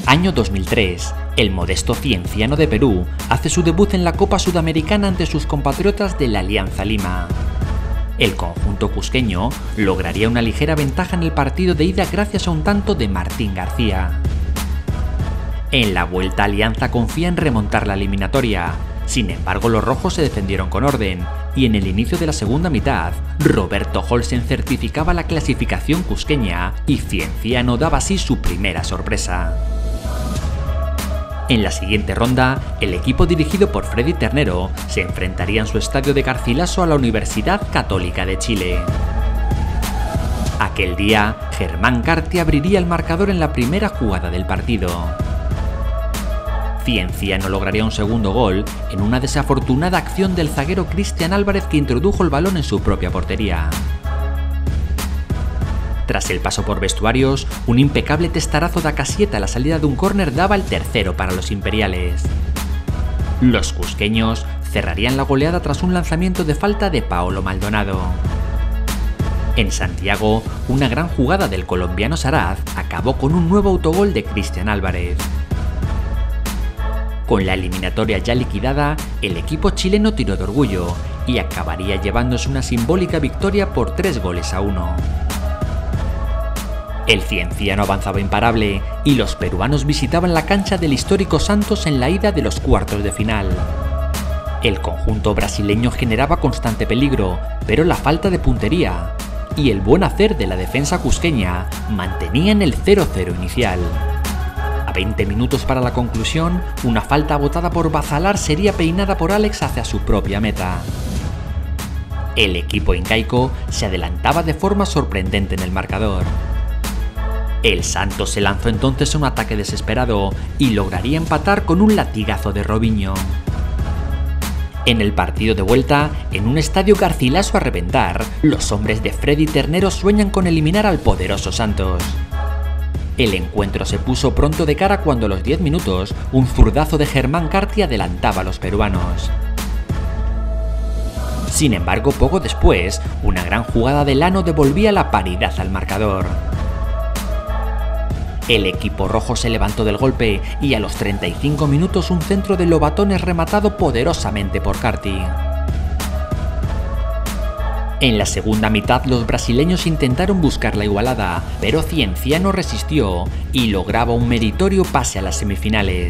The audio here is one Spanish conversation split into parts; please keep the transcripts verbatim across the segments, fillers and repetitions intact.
Año dos mil tres. El modesto Cienciano de Perú hace su debut en la Copa Sudamericana ante sus compatriotas de la Alianza Lima. El conjunto cusqueño lograría una ligera ventaja en el partido de ida gracias a un tanto de Martín García. En la vuelta, Alianza confía en remontar la eliminatoria. Sin embargo, los rojos se defendieron con orden, y en el inicio de la segunda mitad, Roberto Olsen certificaba la clasificación cusqueña y Cienciano daba así su primera sorpresa. En la siguiente ronda, el equipo dirigido por Freddy Ternero se enfrentaría en su estadio de Garcilaso a la Universidad Católica de Chile. Aquel día, Germán Carti abriría el marcador en la primera jugada del partido. Cienciano lograría un segundo gol en una desafortunada acción del zaguero Cristian Álvarez, que introdujo el balón en su propia portería. Tras el paso por vestuarios, un impecable testarazo de Acasieta a la salida de un córner daba el tercero para los imperiales. Los cusqueños cerrarían la goleada tras un lanzamiento de falta de Paolo Maldonado. En Santiago, una gran jugada del colombiano Saraz acabó con un nuevo autogol de Cristian Álvarez. Con la eliminatoria ya liquidada, el equipo chileno tiró de orgullo y acabaría llevándose una simbólica victoria por tres goles a uno. El Cienciano avanzaba imparable y los peruanos visitaban la cancha del histórico Santos en la ida de los cuartos de final. El conjunto brasileño generaba constante peligro, pero la falta de puntería y el buen hacer de la defensa cusqueña mantenían el cero cero inicial. A veinte minutos para la conclusión, una falta botada por Bazalar sería peinada por Alex hacia su propia meta. El equipo incaico se adelantaba de forma sorprendente en el marcador. El Santos se lanzó entonces a un ataque desesperado y lograría empatar con un latigazo de Robinho. En el partido de vuelta, en un estadio Garcilaso a reventar, los hombres de Freddy Ternero sueñan con eliminar al poderoso Santos. El encuentro se puso pronto de cara cuando a los diez minutos un zurdazo de Germán Carti adelantaba a los peruanos. Sin embargo, poco después, una gran jugada de Lano devolvía la paridad al marcador. El equipo rojo se levantó del golpe y a los treinta y cinco minutos un centro de Lobatón es rematado poderosamente por Carti. En la segunda mitad los brasileños intentaron buscar la igualada, pero Cienciano resistió y lograba un meritorio pase a las semifinales.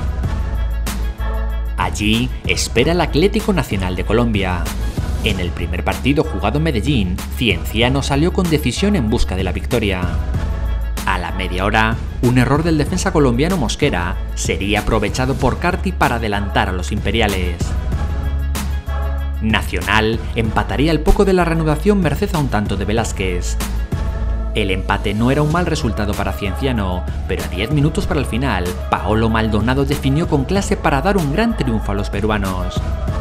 Allí espera el Atlético Nacional de Colombia. En el primer partido jugado en Medellín, Cienciano salió con decisión en busca de la victoria. A la media hora, un error del defensa colombiano Mosquera sería aprovechado por Carti para adelantar a los imperiales. Nacional empataría al poco de la reanudación merced a un tanto de Velázquez. El empate no era un mal resultado para Cienciano, pero a diez minutos para el final, Paolo Maldonado definió con clase para dar un gran triunfo a los peruanos.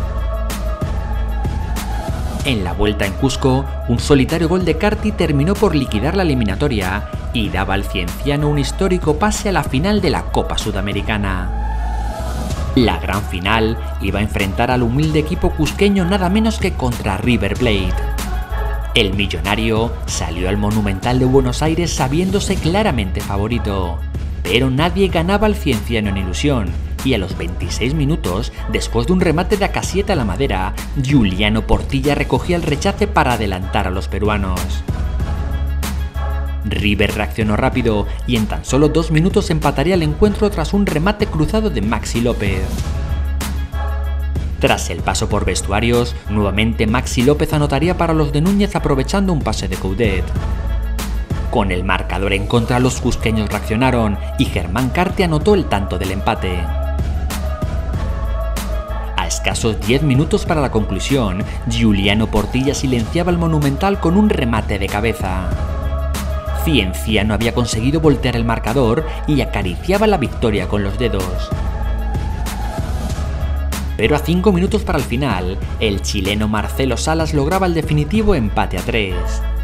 En la vuelta en Cusco, un solitario gol de Carti terminó por liquidar la eliminatoria y daba al Cienciano un histórico pase a la final de la Copa Sudamericana. La gran final iba a enfrentar al humilde equipo cusqueño nada menos que contra River Plate. El millonario salió al Monumental de Buenos Aires sabiéndose claramente favorito, pero nadie ganaba al Cienciano en ilusión, y a los veintiséis minutos, después de un remate de Acasieta a la madera, Giuliano Portilla recogía el rechace para adelantar a los peruanos. River reaccionó rápido y en tan solo dos minutos empataría el encuentro tras un remate cruzado de Maxi López. Tras el paso por vestuarios, nuevamente Maxi López anotaría para los de Núñez aprovechando un pase de Coudet. Con el marcador en contra, los cusqueños reaccionaron y Germán Carti anotó el tanto del empate. A escasos diez minutos para la conclusión, Giuliano Portilla silenciaba el Monumental con un remate de cabeza. Cienciano había conseguido voltear el marcador y acariciaba la victoria con los dedos. Pero a cinco minutos para el final, el chileno Marcelo Salas lograba el definitivo empate a tres.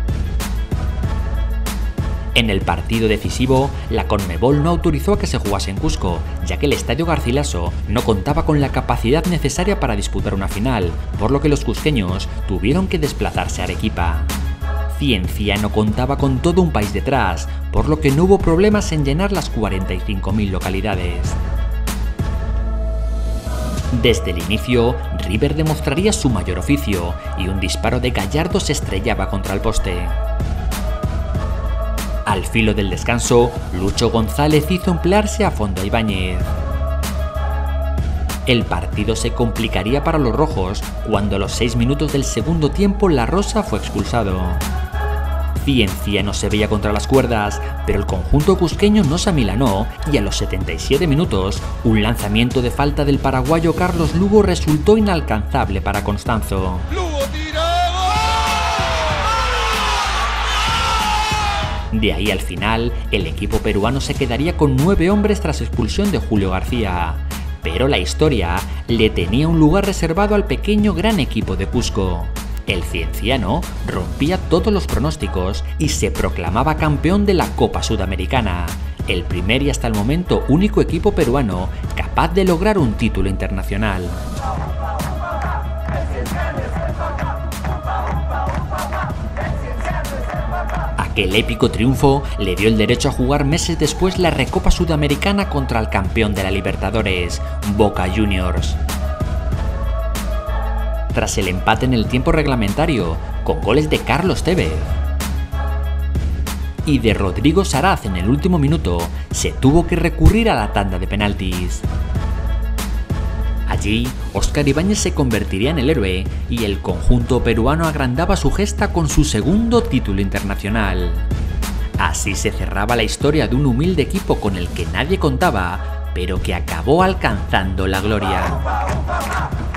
En el partido decisivo, la Conmebol no autorizó a que se jugase en Cusco, ya que el estadio Garcilaso no contaba con la capacidad necesaria para disputar una final, por lo que los cusqueños tuvieron que desplazarse a Arequipa. Cienciano contaba con todo un país detrás, por lo que no hubo problemas en llenar las cuarenta y cinco mil localidades. Desde el inicio, River demostraría su mayor oficio y un disparo de Gallardo se estrellaba contra el poste. Al filo del descanso, Lucho González hizo emplearse a fondo a Ibáñez. El partido se complicaría para los rojos cuando a los seis minutos del segundo tiempo La Rosa fue expulsado. Cienciano se veía contra las cuerdas, pero el conjunto cusqueño no se amilanó y a los setenta y siete minutos, un lanzamiento de falta del paraguayo Carlos Lugo resultó inalcanzable para Constanzo. ¡Lugo tira! De ahí al final, el equipo peruano se quedaría con nueve hombres tras expulsión de Julio García. Pero la historia le tenía un lugar reservado al pequeño gran equipo de Cusco. El Cienciano rompía todos los pronósticos y se proclamaba campeón de la Copa Sudamericana, el primer y hasta el momento único equipo peruano capaz de lograr un título internacional. Aquel épico triunfo le dio el derecho a jugar meses después la Recopa Sudamericana contra el campeón de la Libertadores, Boca Juniors. Tras el empate en el tiempo reglamentario, con goles de Carlos Tevez y de Rodrigo Saraz en el último minuto, se tuvo que recurrir a la tanda de penaltis. Allí, Óscar Ibáñez se convertiría en el héroe y el conjunto peruano agrandaba su gesta con su segundo título internacional. Así se cerraba la historia de un humilde equipo con el que nadie contaba, pero que acabó alcanzando la gloria.